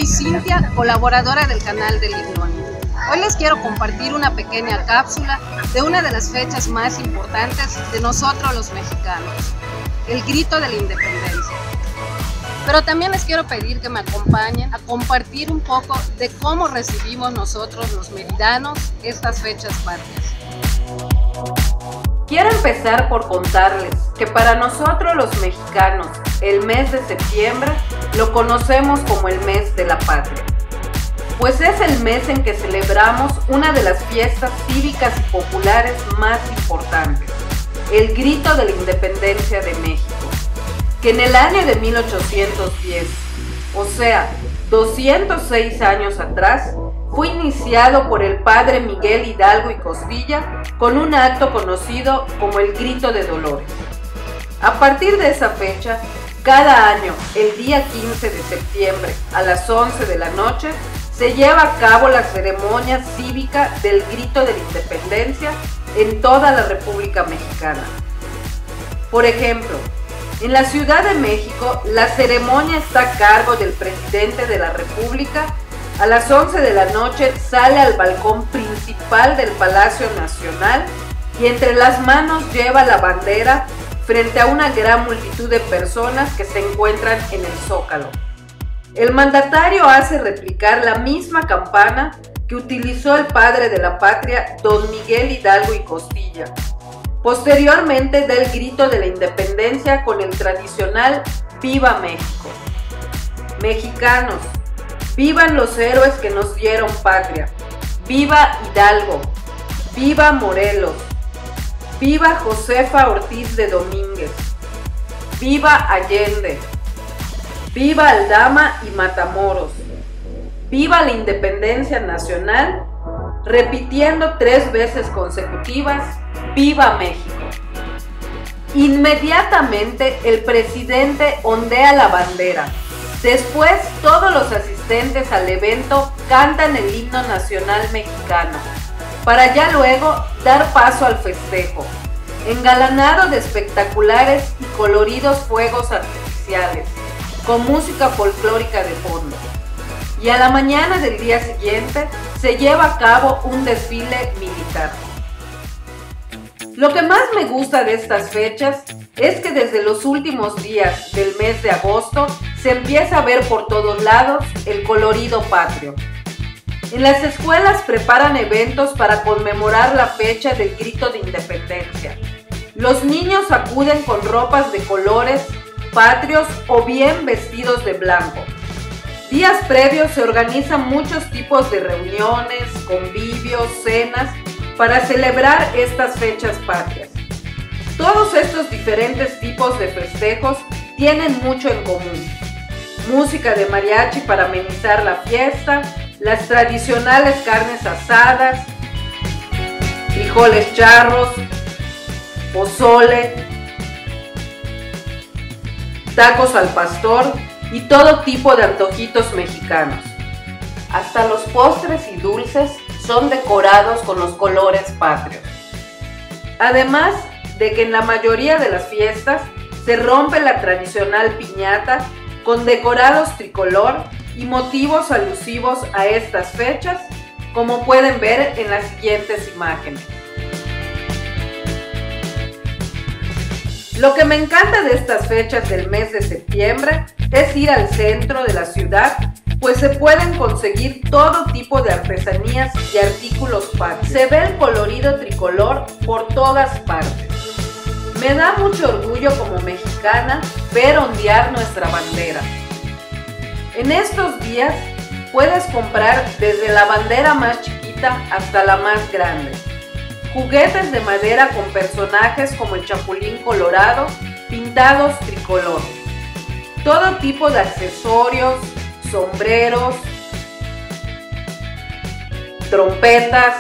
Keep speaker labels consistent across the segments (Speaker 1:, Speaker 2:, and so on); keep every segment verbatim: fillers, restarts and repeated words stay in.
Speaker 1: soy Cintia, colaboradora del canal del Librón. Hoy les quiero compartir una pequeña cápsula de una de las fechas más importantes de nosotros los mexicanos, el grito de la independencia. Pero también les quiero pedir que me acompañen a compartir un poco de cómo recibimos nosotros los meridanos estas fechas patrias.
Speaker 2: Quiero empezar por contarles que para nosotros los mexicanos el mes de septiembre lo conocemos como el mes de la patria, pues es el mes en que celebramos una de las fiestas cívicas y populares más importantes, el grito de la independencia de México, que en el año de mil ochocientos diez, o sea, doscientos seis años atrás, fue iniciado por el padre Miguel Hidalgo y Costilla con un acto conocido como el Grito de Dolores. A partir de esa fecha, cada año, el día quince de septiembre a las once de la noche, se lleva a cabo la ceremonia cívica del Grito de la Independencia en toda la República Mexicana. Por ejemplo, en la Ciudad de México, la ceremonia está a cargo del presidente de la República. A las once de la noche sale al balcón principal del Palacio Nacional y entre las manos lleva la bandera frente a una gran multitud de personas que se encuentran en el Zócalo. El mandatario hace replicar la misma campana que utilizó el padre de la patria, don Miguel Hidalgo y Costilla. Posteriormente da el grito de la independencia con el tradicional ¡Viva México! Mexicanos, vivan los héroes que nos dieron patria. ¡Viva Hidalgo! ¡Viva Morelos! ¡Viva Josefa Ortiz de Domínguez! ¡Viva Allende! ¡Viva Aldama y Matamoros! ¡Viva la independencia nacional! Repitiendo tres veces consecutivas, ¡Viva México! Inmediatamente el presidente ondea la bandera. Después, todos los asistentes al evento cantan el himno nacional mexicano, para ya luego dar paso al festejo, engalanado de espectaculares y coloridos fuegos artificiales, con música folclórica de fondo. Y a la mañana del día siguiente se lleva a cabo un desfile militar. Lo que más me gusta de estas fechas es que desde los últimos días del mes de agosto se empieza a ver por todos lados el colorido patrio. En las escuelas preparan eventos para conmemorar la fecha del grito de independencia. Los niños acuden con ropas de colores patrios o bien vestidos de blanco. Días previos se organizan muchos tipos de reuniones, convivios, cenas para celebrar estas fechas patrias. Todos estos diferentes tipos de festejos tienen mucho en común. Música de mariachi para amenizar la fiesta, las tradicionales carnes asadas, frijoles charros, pozole, tacos al pastor y todo tipo de antojitos mexicanos. Hasta los postres y dulces son decorados con los colores patrios. Además de que en la mayoría de las fiestas se rompe la tradicional piñata con decorados tricolor y motivos alusivos a estas fechas, como pueden ver en las siguientes imágenes. Lo que me encanta de estas fechas del mes de septiembre es ir al centro de la ciudad, pues se pueden conseguir todo tipo de artesanías y artículos patrios. Se ve el colorido tricolor por todas partes. Me da mucho orgullo como mexicana ver ondear nuestra bandera. En estos días puedes comprar desde la bandera más chiquita hasta la más grande. Juguetes de madera con personajes como el Chapulín Colorado, pintados tricolor. Todo tipo de accesorios, sombreros, trompetas,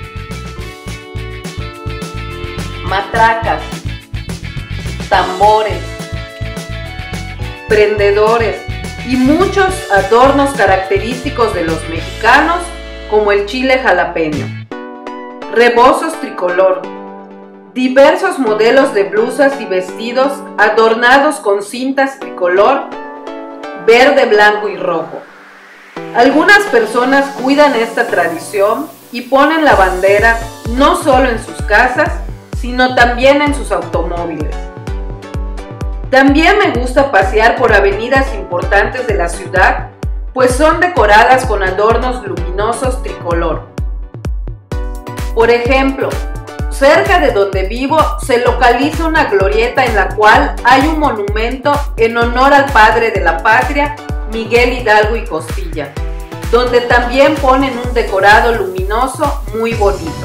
Speaker 2: matracas, tambores, prendedores y muchos adornos característicos de los mexicanos como el chile jalapeño, rebozos tricolor, diversos modelos de blusas y vestidos adornados con cintas tricolor, verde, blanco y rojo. Algunas personas cuidan esta tradición y ponen la bandera no solo en sus casas, sino también en sus automóviles. También me gusta pasear por avenidas importantes de la ciudad, pues son decoradas con adornos luminosos tricolor. Por ejemplo, cerca de donde vivo se localiza una glorieta en la cual hay un monumento en honor al padre de la patria, Miguel Hidalgo y Costilla, donde también ponen un decorado luminoso muy bonito.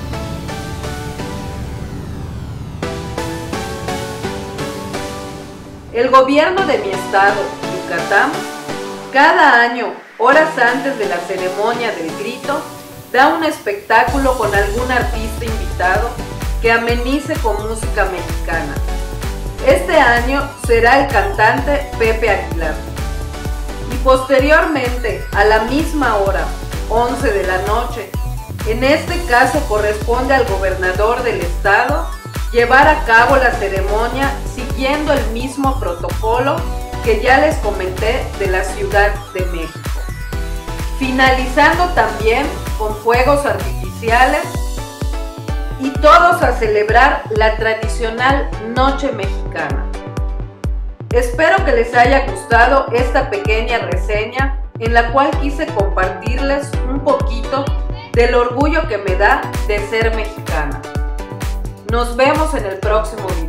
Speaker 2: El gobierno de mi estado, Yucatán, cada año, horas antes de la ceremonia del grito, da un espectáculo con algún artista invitado que amenice con música mexicana. Este año será el cantante Pepe Aguilar. Y posteriormente, a la misma hora, once de la noche, en este caso corresponde al gobernador del estado llevar a cabo la ceremonia siguiendo el mismo protocolo que ya les comenté de la Ciudad de México, finalizando también con fuegos artificiales y todos a celebrar la tradicional Noche Mexicana. Espero que les haya gustado esta pequeña reseña en la cual quise compartirles un poquito del orgullo que me da de ser mexicana. Nos vemos en el próximo video.